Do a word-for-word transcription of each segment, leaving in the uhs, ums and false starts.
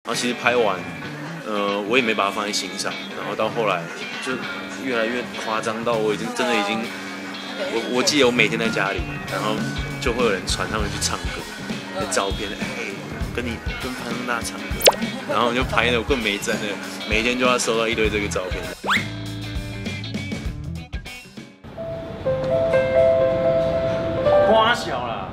然后其实拍完，呃，我也没把它放在心上，然后到后来就越来越夸张到我已经真的已经，我我记得我每天在家里，然后就会有人传他们去唱歌的照片，哎，跟你跟潘宗大唱歌，然后我就拍的我更没真的，每天就要收到一堆这个照片。 花小啦，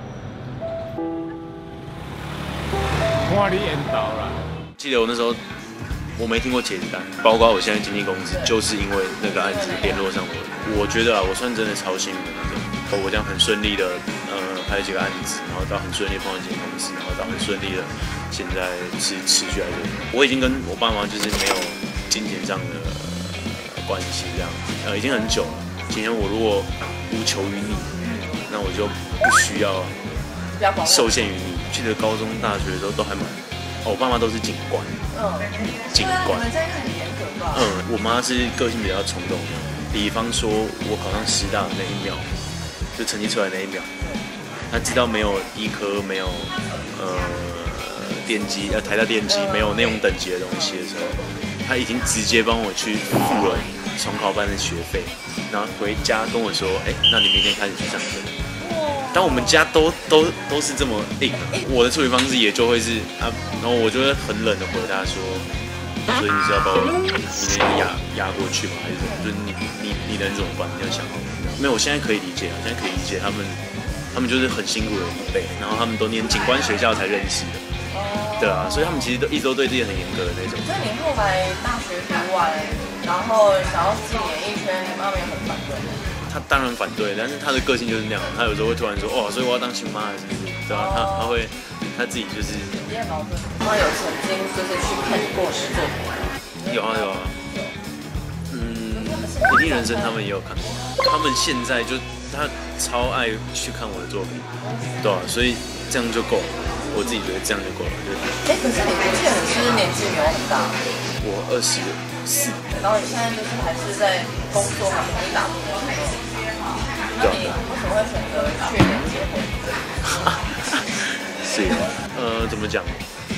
花你缘投啦。 记得我那时候我没听过茄子蛋，包括我现在经纪公司，就是因为那个案子联络上我。我觉得啊，我算真的超幸运的那种，我这样很顺利的呃拍了几个案子，然后到很顺利碰到经纪公司，然后到很顺利的现在是持续在这里。我已经跟我爸妈就是没有金钱上的、呃、关系这样，呃已经很久了。今天我如果无求于你，那我就不需要受限于你。记得高中、大学的时候都还蛮，哦，我爸妈都是警官， 嗯， 警官。 你们这个很严格吧？ 嗯，我妈是个性比较冲动的，比方说我考上师大的那一秒，就成绩出来那一秒，她知道没有医科，没有呃电机，呃台大电机没有那种等级的东西的时候，她已经直接帮我去付了重考班的学费，然后回家跟我说，哎、欸，那你明天开始去上课。但我们家都都都是这么硬，我的处理方式也就会是啊，然后我就会很冷的回答说，所以你是要把我明天压压过去吗？还是什么？就是你你你能怎么办？你要想好。没有，我现在可以理解啊，现在可以理解他们，他们就是很辛苦的一辈，然后他们都念警官学校才认识的，对啊，所以他们其实都一直都对自己很严格的那种。 所以你后来大学读完，然后想要进演艺圈，你妈妈也很反对。 他当然反对，但是他的个性就是那样。他有时候会突然说：“哦，所以我要当新妈，是不是？”对啊，他他会他自己就是也矛盾。他有曾经就是去看过你作品。 有啊有啊，嗯，《一定人生》他们也有看过，他们现在就他超爱去看我的作品，对啊，所以这样就够了。我自己觉得这样就够了。 哎，可是你不见得是年纪没有很大。 我二十四， 然后你现在就是还是在工作嘛，还是打拼的时候。那你为什么会选择去年结婚？ 是，呃，怎么讲？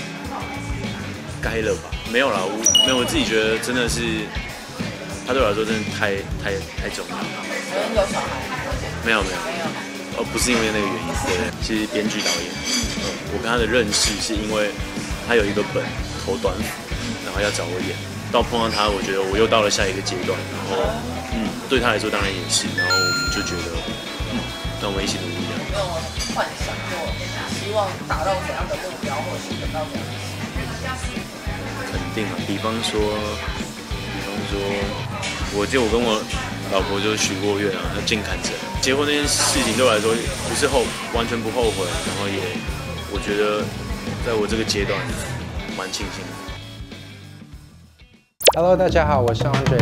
该了吧？没有啦，我没有，我自己觉得真的是，他对我来说真的太太太重要了。 可能有小孩？ 没有没有没有。 哦，不是因为那个原因，对，其实编剧导演，嗯，我跟他的认识是因为他有一个本投短斧，然后要找我演。到碰到他，我觉得我又到了下一个阶段，然后，嗯，对他来说当然也是，然后我们就觉得，嗯，那我们一起努力啊。 有没有幻想过，希望达到怎样的目标，或者是得到怎样的事？ 肯定啊，比方说，比方说，我记得我跟我老婆就许过愿啊，要进坎城。结婚那件事情对我来说不是后完全不后悔，然后也我觉得在我这个阶段蛮庆幸的。 Hello， 大家好，我是 Andre。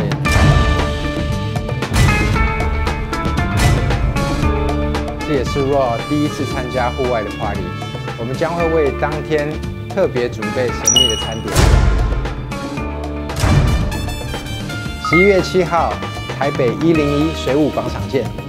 这也是 Raw 第一次参加户外的 party， 我们将会为当天特别准备神秘的餐点。十一月七号，台北一零一水舞广场见。